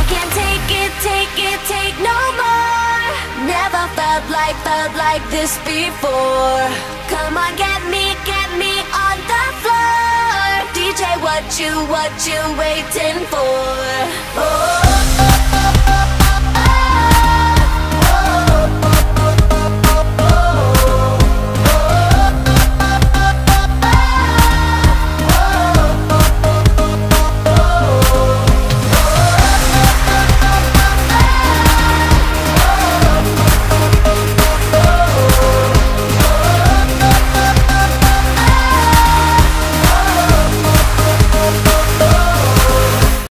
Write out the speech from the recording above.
can't take no more. Never felt like this before. Come on, get me on the floor. DJ, what you waiting for? Oh.